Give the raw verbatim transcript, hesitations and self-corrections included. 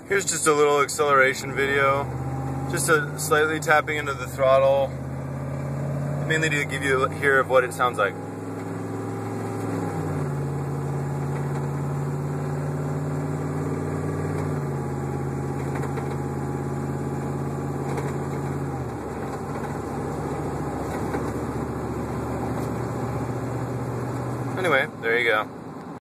Here's just a little acceleration video, just a slightly tapping into the throttle, mainly to give you a hear of what it sounds like. Anyway, there you go.